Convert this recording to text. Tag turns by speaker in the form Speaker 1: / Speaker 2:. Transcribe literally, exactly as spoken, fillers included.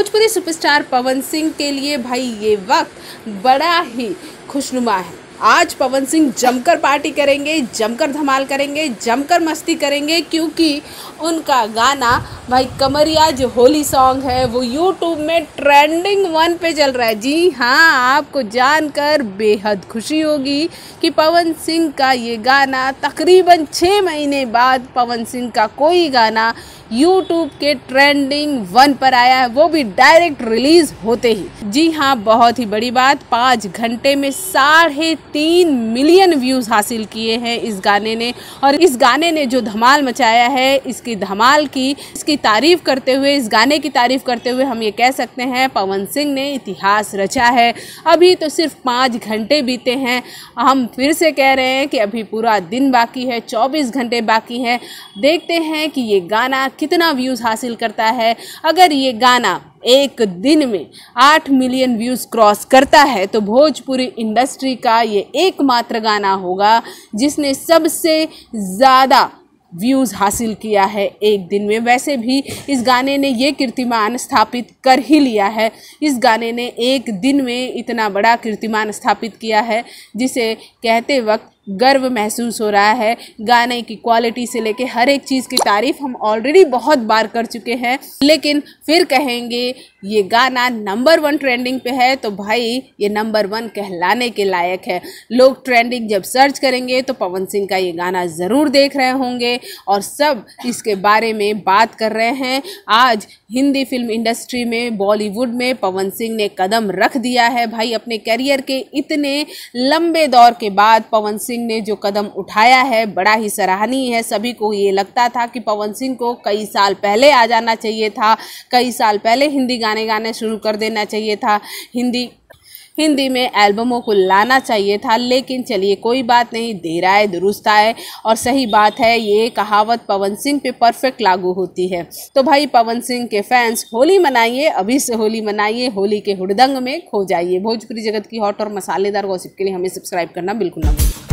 Speaker 1: Bhojpuri superstar Pawan Singh के लिए भाई ये वक्त बड़ा ही खुशनुमा है। आज पवन सिंह जमकर पार्टी करेंगे, जमकर धमाल करेंगे, जमकर मस्ती करेंगे, क्योंकि उनका गाना भाई कमरिया जो होली सॉन्ग है वो यूट्यूब में ट्रेंडिंग वन पे चल रहा है। जी हाँ, आपको जानकर बेहद खुशी होगी कि पवन सिंह का ये गाना तकरीबन छः महीने बाद पवन सिंह का कोई गाना यूट्यूब के ट्रेंडिंग वन पर आया है, वो भी डायरेक्ट रिलीज होते ही। जी हाँ, बहुत ही बड़ी बात, पाँच घंटे में साढ़े तीन मिलियन व्यूज़ हासिल किए हैं इस गाने ने। और इस गाने ने जो धमाल मचाया है, इसकी धमाल की इसकी तारीफ करते हुए, इस गाने की तारीफ करते हुए हम ये कह सकते हैं पवन सिंह ने इतिहास रचा है। अभी तो सिर्फ पाँच घंटे बीते हैं, हम फिर से कह रहे हैं कि अभी पूरा दिन बाकी है, चौबीस घंटे बाकी हैं। देखते हैं कि ये गाना कितना व्यूज़ हासिल करता है। अगर ये गाना एक दिन में आठ मिलियन व्यूज़ क्रॉस करता है तो भोजपुरी इंडस्ट्री का ये एकमात्र गाना होगा जिसने सबसे ज़्यादा व्यूज़ हासिल किया है एक दिन में। वैसे भी इस गाने ने ये कीर्तिमान स्थापित कर ही लिया है। इस गाने ने एक दिन में इतना बड़ा कीर्तिमान स्थापित किया है जिसे कहते वक्त गर्व महसूस हो रहा है। गाने की क्वालिटी से लेके हर एक चीज़ की तारीफ हम ऑलरेडी बहुत बार कर चुके हैं, लेकिन फिर कहेंगे ये गाना नंबर वन ट्रेंडिंग पे है तो भाई ये नंबर वन कहलाने के लायक है। लोग ट्रेंडिंग जब सर्च करेंगे तो पवन सिंह का ये गाना ज़रूर देख रहे होंगे और सब इसके बारे में बात कर रहे हैं। आज हिंदी फिल्म इंडस्ट्री में, बॉलीवुड में पवन सिंह ने कदम रख दिया है भाई। अपने करियर के इतने लंबे दौर के बाद पवन सिंह ने जो कदम उठाया है बड़ा ही सराहनीय है। सभी को ये लगता था कि पवन सिंह को कई साल पहले आ जाना चाहिए था, कई साल पहले हिंदी गाने गाने शुरू कर देना चाहिए था, हिंदी हिंदी में एल्बमों को लाना चाहिए था। लेकिन चलिए कोई बात नहीं, देर आए दुरुस्त आए। और सही बात है, ये कहावत पवन सिंह पे परफेक्ट लागू होती है। तो भाई पवन सिंह के फैंस होली मनाइए, अभी से होली मनाइए, होली के हुड़दंग में खो जाइए। भोजपुरी जगत की हॉट और मसालेदार गॉसिप के लिए हमें सब्सक्राइब करना बिल्कुल ना भूलिए।